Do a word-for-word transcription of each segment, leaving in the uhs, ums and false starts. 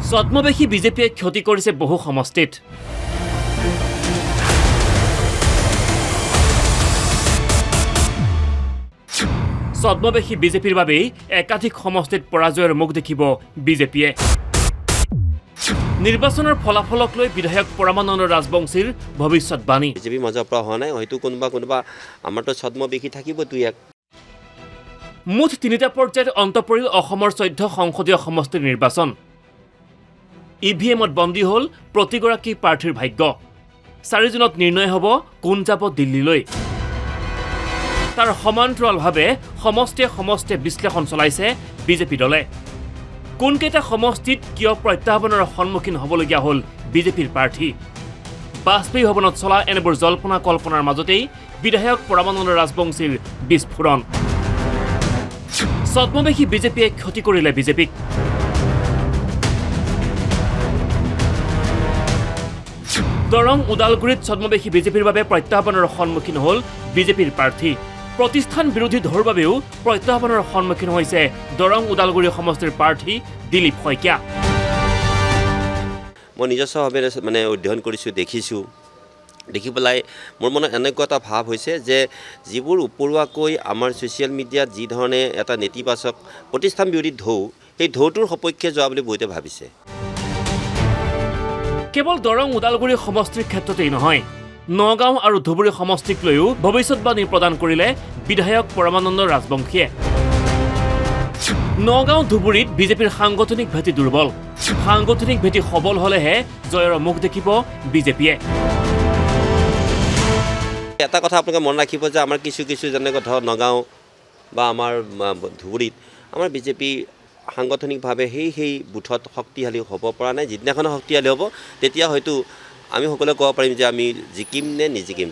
ছদ্মবেশী বিজেপিয়ে ক্ষতি কৰিছে বহু সমষ্টিত ছদ্মবেশী বিজেপিৰ বাবে একাধিক সমষ্টিত পৰাজয়ৰ মুখ দেখিব বিজেপিয়ে নিৰ্বাচনৰ ফলাফলক লৈ বিধায়ক পৰমানন্দ ৰাজবংশীৰ ভৱিষ্যতবাণী বিজেপি মাজৰ পৰা হোৱা নাই হয়তো কোনোবা কোনোবা আমাৰতো ছদ্মবেশী থাকিব দুই এক মুঠ তিনিটা পৰ্যায়ত অন্ত পৰিল অসমৰ চৈধ্য সংসদীয় সমষ্টিৰ নিৰ্বাচন ইভিএমত বন্দী হ'ল প্ৰতিগৰাকী প্ৰাৰ্থীৰ ভাগ্য চাৰি জুনত নিৰ্ণয় হ'ব কোন যাব দিল্লীলৈ তাৰ সমান্তৰালভাৱে সমষ্টিয়ে সমষ্টিয়ে বিশ্লেষণ চলাইছে বিজেপি দলে কোনকেইটা সমষ্টিত কিয় প্ৰত্যাহ্বানৰ সন্মুখীন হ'বলগীয়া হ'ল বিজেপিৰ প্ৰাৰ্থী বাজপেয়ী ভৱনত চলা এনেবোৰ জল্পনা কল্পনাৰ মাজতেই বিধায়ক পৰমানন্দ ৰাজবংশীৰ বিস্ফোৰণ ছদ্মবেশী বিজেপিয়ে ক্ষতি কৰিলে বিজেপিক দৰং উদালগুৰিত ছদ্মবেশী বিজেপিৰ বাবে প্ৰত্যাহ্বানৰ সন্মুখীন হ'ল বিজেপিৰ প্ৰাৰ্থী প্ৰতিষ্ঠান বিৰোধী ঢৌৰ বাবেও প্ৰত্যাহ্বানৰ সন্মুখীন হৈছে দৰং উদালগুৰি সমষ্টিৰ প্ৰাৰ্থী দিলীপ শইকীয়া মই নিজস্বভাৱে মানে অধ্যয়ন কৰিছোঁ দেখিছোঁ দেখি পেলাই মোৰ মনত এনেকুৱা এটা ভাৱ হৈছে যে যিবোৰ উপৰুৱাকৈ আমাৰ ছ'চিয়েল মিডিয়াত যি ধৰণে এটা নেতিবাচক প্ৰতিষ্ঠান বিৰোধী ঢৌ সেই ঢৌটোৰ সপক্ষে যোৱা বুলি বহুতে ভাবিছে কেৱল দৰং উদালগুৰি সমষ্টিৰ ক্ষেত্ৰতেই নহয় নগাঁও আৰু ধুবুৰী সমষ্টিক লৈও ভৱিষ্যতবাণী প্ৰদান কৰিলে বিধায়ক পৰমানন্দ ৰাজবংশীয়ে নগাঁও ধুবুৰীত বিজেপিৰ সাংগঠনিক ভেটি দুৰ্বল সাংগঠনিক ভেটি সবল হ'লেহে জয়ৰ মুখ দেখিব বিজেপিয়ে এটা কথা আপোনালোকে মন ৰাখিব যে আমাৰ কিছু কিছু যেনেকৈ ধৰক নগাঁও বা আমাৰ ধুবুৰীত আমাৰ বিজেপি সাংগঠনিকভাৱে সেই সেই বুথত শক্তিশালী হ'ব পৰা নাই যিদিনাখন শক্তিশালী হ'ব তেতিয়া হয়তো আমি সকলোৱে ক'ব পাৰিম যে আমি জিকিম নে নিজিকিম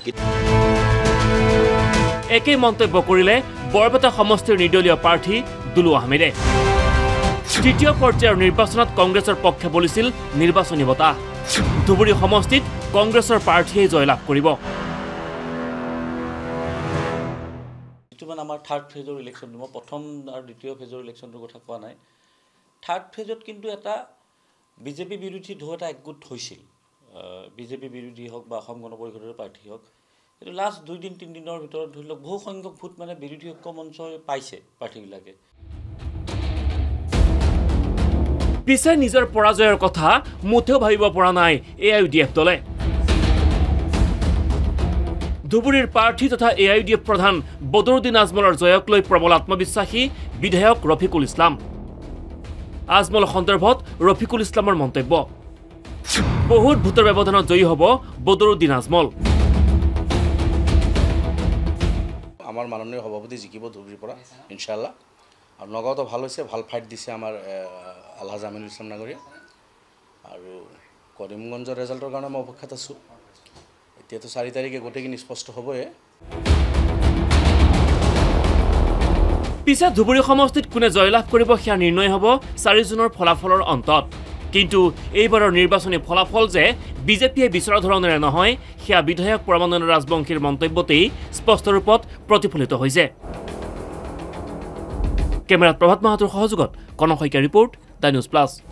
একেই মন্তব্য কৰিলে বৰপেটা সমষ্টিৰ নিৰ্দলীয় প্ৰাৰ্থী দুলু আহমেদে তৃতীয় পৰ্যায়ৰ নিৰ্বাচনত কংগ্ৰেছৰ পক্ষে বলিছিল নিৰ্বাচনী বঁটা ধুবুৰী সমষ্টিত কংগ্ৰেছৰ প্ৰাৰ্থীয়ে জয়লাভ কৰিব মানে আমাৰ থাৰ্ড ফেজৰ ইলেকশ্যনটো মই প্ৰথম আৰু দ্বিতীয় ফেজৰ ইলেকশ্যনটোৰ কথা কোৱা নাই থাৰ্ড ফেজত কিন্তু এটা বিজেপি বিৰোধী ঢৌ এটা একগোট হৈছিল বিজেপি বিৰোধী হওক বা অসম গণ পৰিষদৰ প্ৰাৰ্থী হওক কিন্তু লাষ্ট দুইদিন তিনিদিনৰ ভিতৰত ধৰি লওক বহু সংখ্যক ভোট মানে বিৰোধী ঐক্য মঞ্চই পাইছে প্ৰাৰ্থীবিলাকে পিছে নিজৰ পৰাজয়ৰ কথা মুঠেও ভাবিব পৰা নাই A I U D F দলে ধুবুৰীৰ প্ৰাৰ্থী তথা A I U D F প্ৰধান বদৰুদ্দিন আজমলৰ জয়ক লৈ প্ৰবল আত্মবিশ্বাসী বিধায়ক ৰফিকুল ইছলাম আজমল সন্দৰ্ভত ৰফিকুল ইছলামৰ মন্তব্য বহুত ভোটৰ ব্যৱধানত জয়ী হ'ব বদৰুদ্দিন আজমল আমাৰ মাননীয় সভাপতি জিকিব ধুবুৰীৰ পৰা ইনশাআল্লাহ আৰু নগাঁৱতো ভাল হৈছে ভাল ফাইট দিছে আমাৰ আলহাজ আমিনুল ইছলাম নাগৰীয়া আৰু কৰিমগঞ্জৰ ৰেজাল্টৰ কাৰণে মই অপেক্ষাত আছোঁ এতিয়াতো চাৰি তাৰিখে গোটেইখিনি স্পষ্ট হ'বই পিছে ধুবুৰী সমষ্টিত কোনে জয়লাভ কৰিব সেয়া নিৰ্ণয় হ'ব চাৰি জুনৰ ফলাফলৰ অন্তত কিন্তু এইবাৰৰ নিৰ্বাচনী ফলাফল যে বিজেপিয়ে বিচৰা ধৰণেৰে নহয় সেয়া বিধায়ক পৰমানন্দ ৰাজবংশীৰ মন্তব্যতেই স্পষ্ট ৰূপত প্ৰতিফলিত হৈছে কেমেৰাত প্ৰভাত মাহাতুৰ সহযোগত Kanak Saikia report the news plus